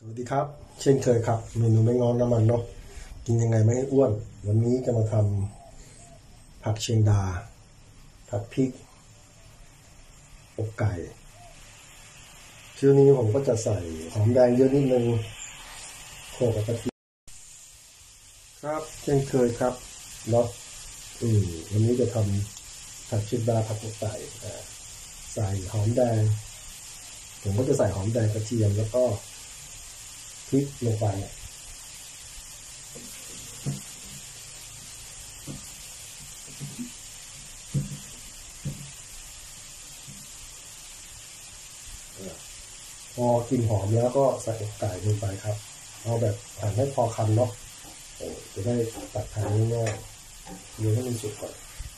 วัสดีครับเช่นเคยครับเมนูไม่งอนน้ำมันเนาะกินยังไงไม่ให้อ้วนวันนี้จะมาทำผักเชียงดาผัดพริกอกไก่ชื่อนี้ผมก็จะใส่หอมแดงเยอะนิดนึงโขลกกับกะทิครับเช่นเคยครับเนาะวันนี้จะทำผัดเชียงดาผัดอกไก่ใส่หอมแดงผมก็จะใส่หอมแดงกระเทียมแล้วก็พริกลงไปพอกลิ่นหอมแล้วก็ใส่อกไก่ลงไปครับเอาแบบหั่นให้พอคำเนาะจะได้ตัดทานง่ายๆดูให้มันสุกก่อน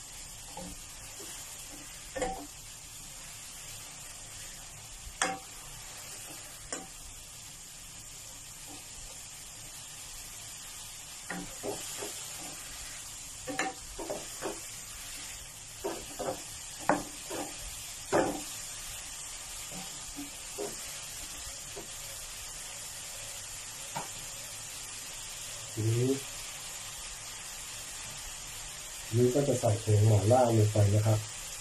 ทีนี้ก็จะใส่ผงหม่าล่าลงไปนะครับ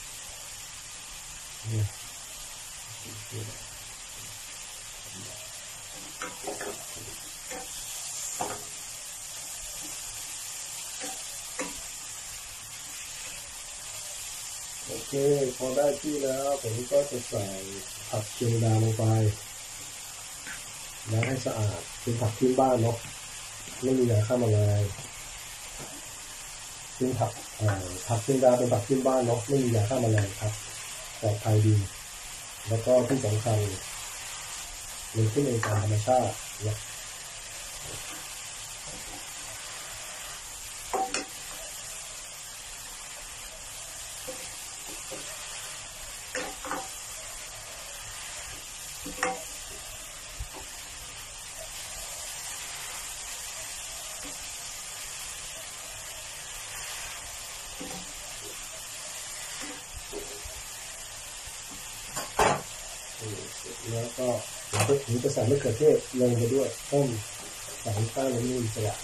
โอเคพอได้ที่แล้วผมก็จะใส่ผักเชียงดาลงไปล้างให้สะอาดเป็นผักพื้นบ้านเนาะไม่มียาฆ่าแมลงเป็นผักเชียงดาเป็นผักพื้นบ้านเนาะไม่มียาฆ่าแมลงครับปลอดภัยดีแล้วก็ที่สำคัญมันขึ้นเองตามธรรมชาติเนี่ยแล้วก็ผมจะใส่มะเขือเทศลงไปด้วยต้มใส่ข้าวนุ่มๆสลัด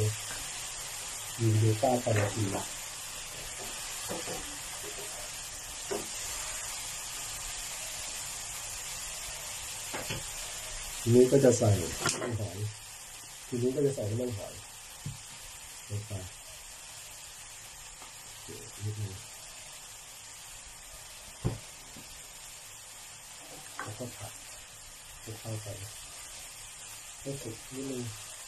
ดูต้าไปนาทีทีนี้ก็จะใส่น้ำหอยทีนี้ก็จะใส่น้ำหอยลงไปนิดนึงแล้วก็ผัดให้เข้าไปให้สุกนิดนึง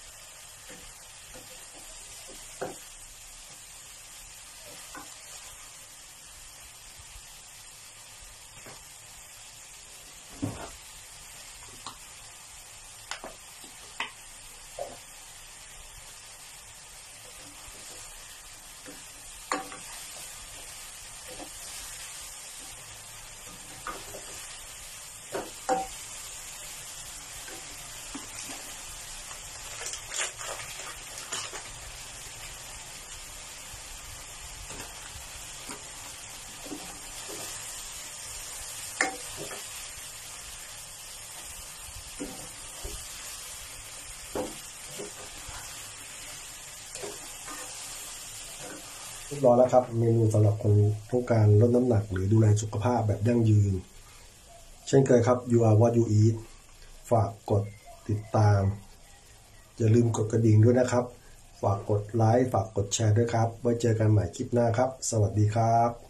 เรียบร้อยแล้วครับเมนูสำหรับคนต้องการลดน้ำหนักหรือดูแลสุขภาพแบบยั่งยืนเช่นเคยครับ You are what you eat ฝากกดติดตามอย่าลืมกดกระดิ่งด้วยนะครับฝากกดไลค์ฝากกดแชร์ด้วยครับไว้เจอกันใหม่คลิปหน้าครับสวัสดีครับ